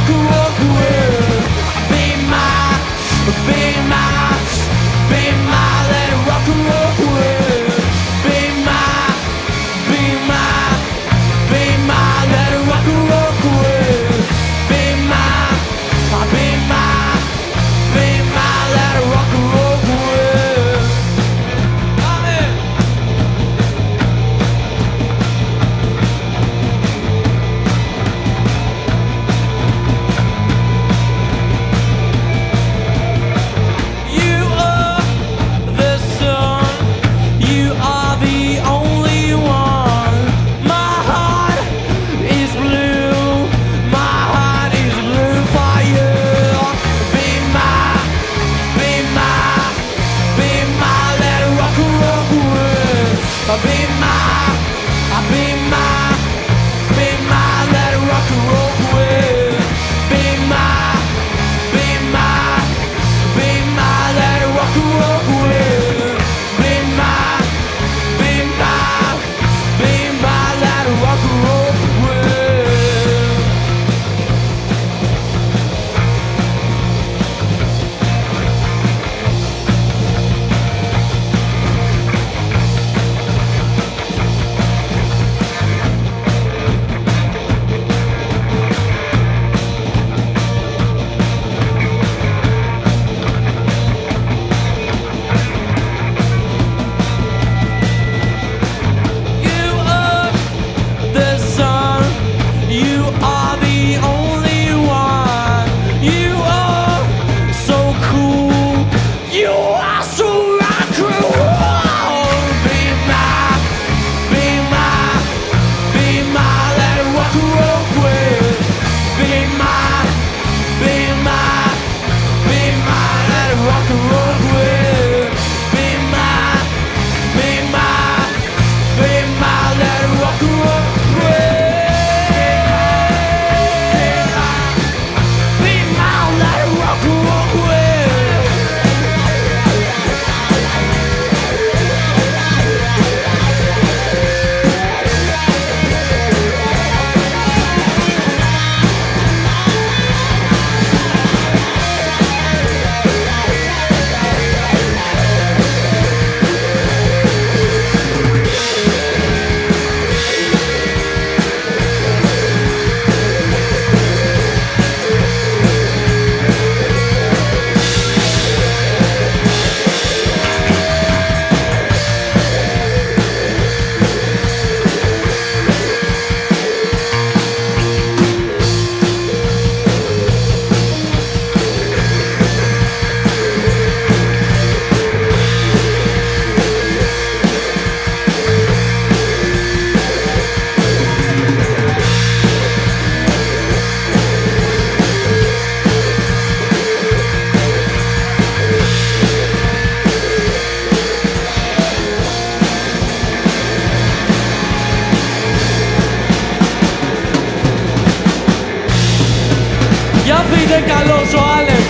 rock and roll world. Be my, let it rock and roll world. Be my, let it rock and roll world. Be my, let it rock and roll world. Amen. You are the sun, you are the only one. My heart is blue, my heart is blue for you. Be my, let it rock and roll world. Be my, let it rock and roll world. Be my, let it rock and roll world. Be my, let it rock and roll world. You are the sun, you are the only one. You are so cool, you are so rock and roll. Be my, let it rock and roll world. Be my, let it rock and roll world. Be my, let it rock and roll world. Be my, let it rock and roll world. Για πείτε καλώς ο Άλεξ.